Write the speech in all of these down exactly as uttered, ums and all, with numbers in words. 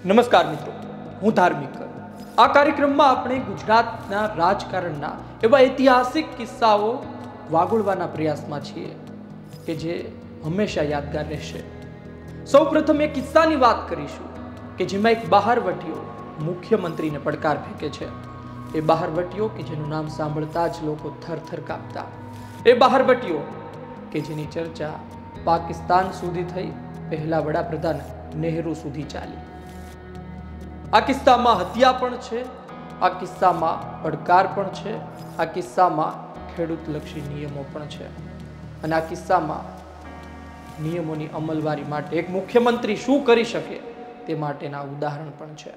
નમસ્કાર મિત્રો, હું ધાર્મિક. આ કાર્યક્રમમાં આપણે ગુજરાતના રાજકારણના એવા ઐતિહાસિક કિસ્સાઓ વાગોળવાના પ્રયાસમાં છીએ કે જે હંમેશા યાદગાર રહેશે. સૌપ્રથમ એ કિસ્સાની વાત કરીશું કે જેમાં એક બહારવટીયો મુખ્યમંત્રીને પડકાર ફેંકે છે. એ બહારવટીયો કે જેનું નામ સાંભળતા જ લોકો થરથર કાપતા. એ બહારવટીયો કે જેની ચર્ચા પાકિસ્તાન સુધી થઈ, પહેલા વડાપ્રધાન નહેરુ સુધી ચાલી. આ કિસ્સામાં હત્યા પણ છે, આ કિસ્સામાં પડકાર પણ છે, આ કિસ્સામાં ખેડૂતલક્ષી નિયમો પણ છે, અને આ કિસ્સામાં નિયમોની અમલવારી માટે એક મુખ્યમંત્રી શું કરી શકે તે માટેના ઉદાહરણ પણ છે.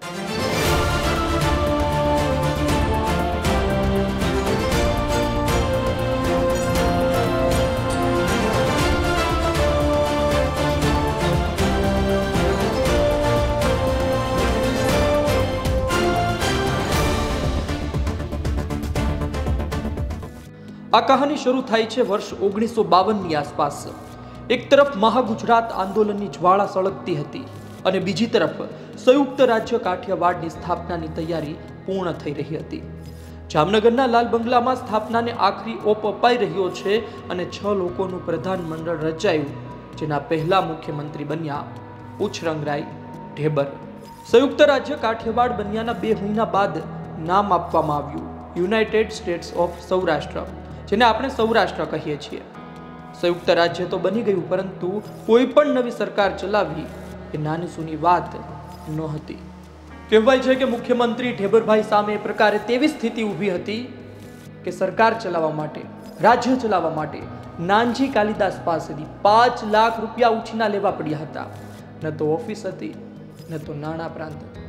આ કહાની શરૂ થાય છે વર્ષ ઓગણીસો બાવન ની આસપાસ. એક તરફ મહાગુજરાત આંદોલનની જ્વાળા સળગતી હતી અને બીજી તરફ સંયુક્ત રાજ્ય કાઠિયાવાડની સ્થાપનાની તૈયારી પૂર્ણ થઈ રહી હતી. જામનગરના લાલ બંગલામાં સ્થાપનાને આખરી ઓપ અપાઈ રહ્યો છે અને છ લોકોનું પ્રધાનમંડળ રચાયું, જેના પહેલા મુખ્યમંત્રી બન્યા ઉછરંગરાય ઢેબર. સંયુક્ત રાજ્ય કાઠિયાવાડ બન્યાના બે મહિના બાદ નામ આપવામાં આવ્યું યુનાઇટેડ સ્ટેટ્સ ઓફ સૌરાષ્ટ્ર, જેને આપણે સૌરાષ્ટ્ર કહીએ છીએ. સંયુક્ત રાજ્ય તો બની ગયું, પરંતુ કોઈ પણ નવી સરકાર ચલાવવી એ નાની સૂની વાત નહોતી. કહેવાય છે કે મુખ્યમંત્રી ઢેબરભાઈ સામે એ પ્રકારે તેવી સ્થિતિ ઊભી હતી કે સરકાર ચલાવવા માટે, રાજ્ય ચલાવવા માટે નાનજી કાલિદાસ પાસેથી પાંચ લાખ રૂપિયા ઉછીના લેવા પડ્યા હતા. ન તો ઓફિસ હતી, ન તો નાણાં પ્રાંત હતું.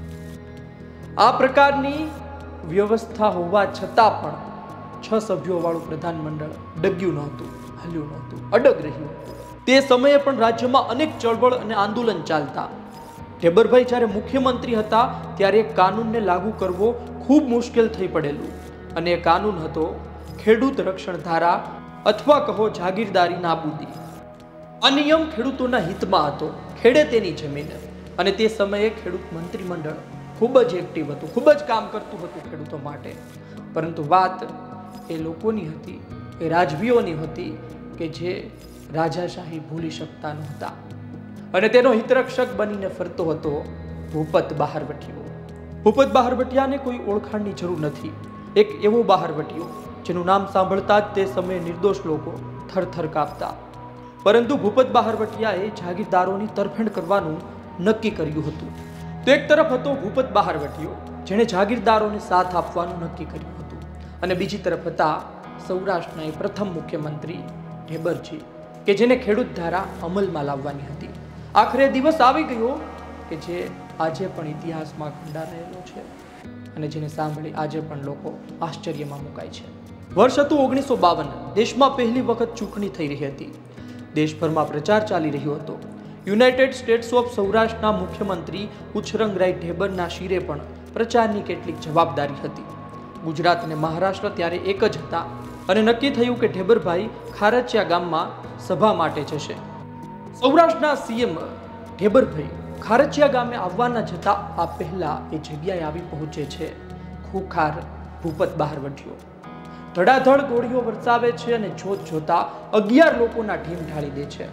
આ પ્રકારની વ્યવસ્થા હોવા છતાં પણ છ સભ્યો વાળું પ્રધાનમંડળ ડગ્યું નહોતું, હલ્યું નહોતું, અડગ રહ્યું હતું. તે સમયે પણ રાજ્યમાં અનેક ચળવળ અને આંદોલન ચાલતા. ઢેબરભાઈ જ્યારે મુખ્યમંત્રી હતા ત્યારે એક કાનૂનને લાગુ કરવો ખૂબ મુશ્કેલ થઈ પડેલું, અને એ કાનૂન હતો ખેડૂત રક્ષણ ધારા, અથવા કહો જાગીરદારી નાબૂદી. આ નિયમ ખેડૂતોના હિતમાં હતો, ખેડે તેની જમીન, અને તે સમયે ખેડૂત મંત્રીમંડળ ખૂબ જ એક્ટિવ હતું, ખૂબ જ કામ કરતું હતું ખેડૂતો માટે. પરંતુ વાત એ લોકોની હતી, એ રાજવીઓની હતી કે જે રાજાશાહી ભૂલી શકતા નહોતા, અને તેનો હિતરક્ષક બનીને ફરતો હતો ભૂપત બહારવટીયો. ભૂપત બહારવટીયાને કોઈ ઓળખાણની જરૂર નથી. એક એવો બહારવટીયો જેનું નામ સાંભળતા જ તે સમયે નિર્દોષ લોકો થરથર કાપતા. પરંતુ ભૂપત બહારવટીયાએ જાગીરદારોની તરફેણ કરવાનું નક્કી કર્યું હતું. તો એક તરફ હતો ભૂપત બહારવટીયો, જેણે જાગીરદારોને સાથ આપવાનું નક્કી કર્યું હતું, અને બીજી તરફ હતા સૌરાષ્ટ્રના એ પ્રથમ મુખ્યમંત્રી ઢેબરજી, કે જેને ખેડૂત ધારા અમલમાં લાવવાની હતી. આખરે દિવસ આવી ગયો કે જે આજે પણ ઇતિહાસમાં ખંડારેલો છે, અને જેને સાંભળી આજે પણ લોકો આશ્ચર્યમાં મુકાય છે. વર્ષ હતું ઓગણીસો બાવન. દેશમાં પહેલી વખત ચૂંટણી થઈ રહી હતી. દેશભરમાં પ્રચાર ચાલી રહ્યો હતો. યુનાઇટેડ સ્ટેટ્સ ઓફ સૌરાષ્ટ્રના મુખ્યમંત્રી ઉછરંગરાય ઢેબરના શિરે પણ પ્રચારની કેટલીક જવાબદારી હતી. ગુજરાત અને મહારાષ્ટ્ર ત્યારે એક જ હતા, અને નક્કી થયું કે ઢેબરભાઈ ખારચિયા ગામમાં સભા માટે જશે. સૌરાષ્ટ્રના સીએમ ઢેબરભાઈ ખારચિયા ગામે આવવાના જતા આ પહેલા એ જગ્યાએ આવી પહોંચે છે ખૂંખાર ભૂપત બહારવટીયો. ધડાધડ ગોળીઓ વરસાવે છે અને જોત જોતા અગિયાર લોકોના ઢીમ ઢાળી દે છે.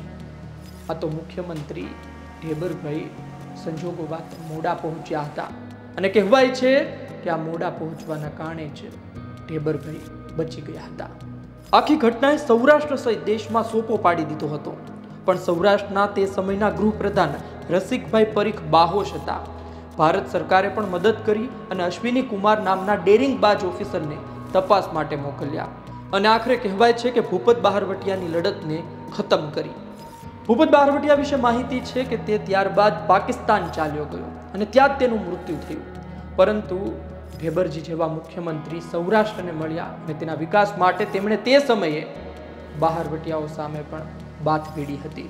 આ તો મુખ્યમંત્રી ઢેબરભાઈ સંજોગો વાત મોડા પહોંચ્યા હતા, અને કહેવાય છે કે આ મોડા પહોંચવાના કારણે જ ઢેબરભાઈ બચી ગયા હતા. આખી ઘટનાએ સૌરાષ્ટ્ર સહિત દેશમાં સોપો પાડી દીધો હતો. પણ સૌરાષ્ટ્રના તે સમયના ગૃહપ્રધાન રસિકભાઈ પરીખ બાહોશ હતા. ભારત સરકારે પણ મદદ કરી અને અશ્વિની કુમાર નામના ડેરિંગબાજ ઓફિસરને તપાસ માટે મોકલ્યા, અને આખરે કહેવાય છે કે ભૂપત બહારવટીયાની લડતને ખતમ કરી. ભૂપત બહારવટીયા વિશે માહિતી છે કે તે ત્યારબાદ પાકિસ્તાન ચાલ્યો ગયો, અને ત્યાં જ તેનું મૃત્યુ થયું. પરંતુ ઢેબરજી જેવા મુખ્યમંત્રી સૌરાષ્ટ્રને મળ્યા, અને તેના વિકાસ માટે તેમણે તે સમયે બહારવટીયાઓ સામે પણ બાત ભીડી હતી.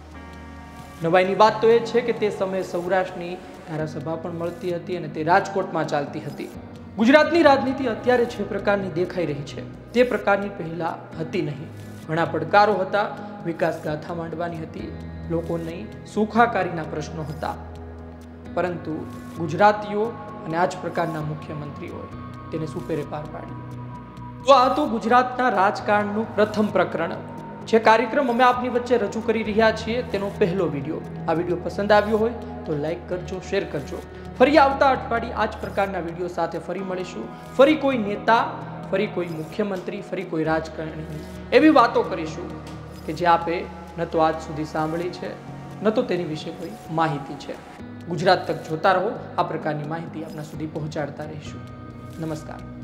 નવાઈની વાત તો એ છે કે તે સમયે સૌરાષ્ટ્રની ધારાસભા પણ મળતી હતી, અને તે રાજકોટમાં ચાલતી હતી. ગુજરાતની રાજનીતિ અત્યારે જે પ્રકારની દેખાઈ રહી છે તે પ્રકારની પહેલા હતી નહીં. ઘણા પડકારો હતા, વિકાસ ગાથા માંડવાની હતી, લોકોની સુખાકારીના પ્રશ્નો હતા, પરંતુ ગુજરાતીઓ અને આ જ પ્રકારના મુખ્યમંત્રીઓએ તેને સુપેરે પાર પાડી. તો આ તો ગુજરાતના રાજકારણનું પ્રથમ પ્રકરણ. જે કાર્યક્રમ અમે આપની વચ્ચે રજૂ કરી રહ્યા છીએ તેનો પહેલો વિડીયો. આ વિડીયો પસંદ આવ્યો હોય તો લાઈક કરજો, શેર કરજો. ફરી આવતા અઠવાડિયે આ જ પ્રકારના વિડીયો સાથે ફરી મળીશું. ફરી કોઈ નેતા, ફરી કોઈ મુખ્યમંત્રી, ફરી કોઈ રાજકારણી એવી વાતો કરીશું કે જે આપે ન તો આજ સુધી સાંભળી છે, ન તો તેની વિશે કોઈ માહિતી છે. ગુજરાત તક જોતા રહો. આ પ્રકારની માહિતી આપના સુધી પહોંચાડતા રહીશું. નમસ્કાર.